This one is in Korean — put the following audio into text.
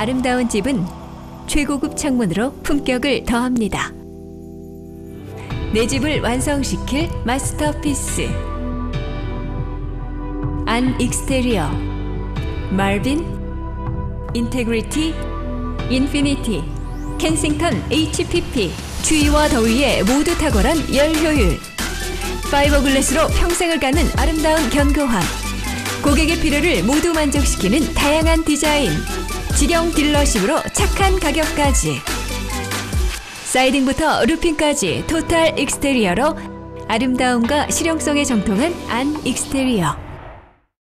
아름다운 집은 최고급 창문으로 품격을 더합니다. 내 집을 완성시킬 마스터피스. 안 익스테리어, 말빈, 인테그리티, 인피니티, 켄싱턴 HPP. 추위와 더위에 모두 탁월한 열 효율. 파이버글래스로 평생을 가는 아름다운 견고함. 고객의 필요를 모두 만족시키는 다양한 디자인. 직영 딜러십으로 착한 가격까지. 사이딩부터 루핑까지 토탈 익스테리어로 아름다움과 실용성에 정통한 안 익스테리어.